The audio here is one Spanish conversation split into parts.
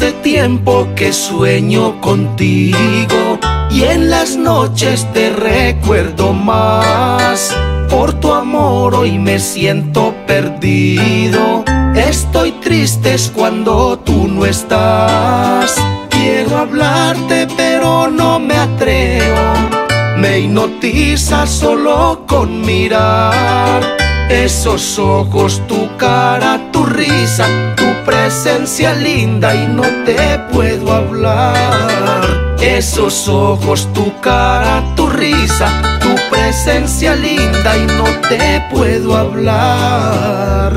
Hace tiempo que sueño contigo y en las noches te recuerdo más. Por tu amor hoy me siento perdido. Estoy triste es cuando tú no estás. Quiero hablarte pero no me atrevo. Me hipnotiza solo con mirar esos ojos, tu cara, tu risa, tu presencia linda y no te puedo hablar. Esos ojos, tu cara, tu risa, tu presencia linda y no te puedo hablar.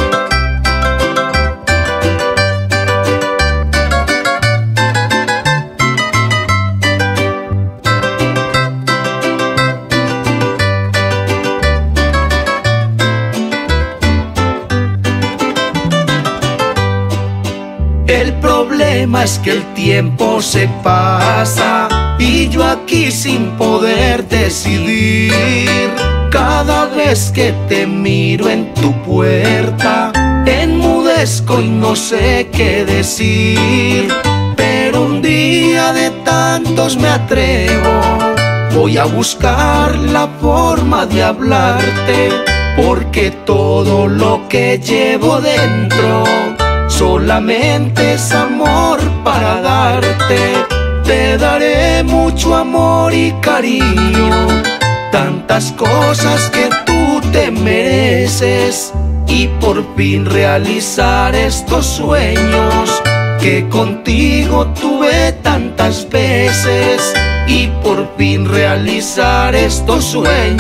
El problema es que el tiempo se pasa y yo aquí sin poder decidir. Cada vez que te miro en tu puerta, enmudezco y no sé qué decir. Pero un día de tantos me atrevo, voy a buscar la forma de hablarte, porque todo lo que llevo dentro solamente es amor para darte. Te daré mucho amor y cariño, tantas cosas que tú te mereces, y por fin realizar estos sueños que contigo tuve tantas veces. Y por fin realizar estos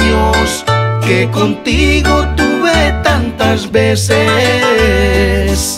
sueños que contigo tuve tantas veces.